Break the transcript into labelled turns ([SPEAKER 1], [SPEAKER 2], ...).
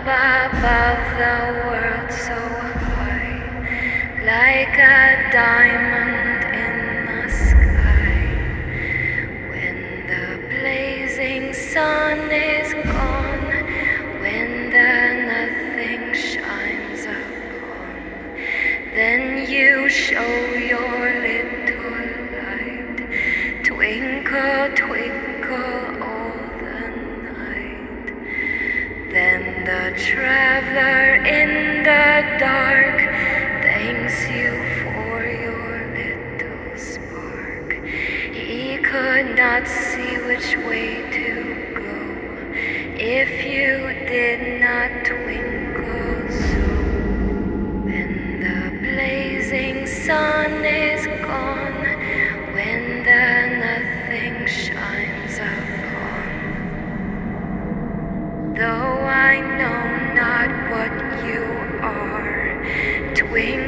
[SPEAKER 1] above the world so high, like a diamond in the sky. When the blazing sun is gone, when the nothing shines upon, then you show your little light. Twinkle, twinkle all the night. Then the traveler in the dark thanks you for your little spark. He could not see which way to go if you did not twinkle so. When the blazing sun is gone, when the nothing shines upon. Though I know not what you are, twinkle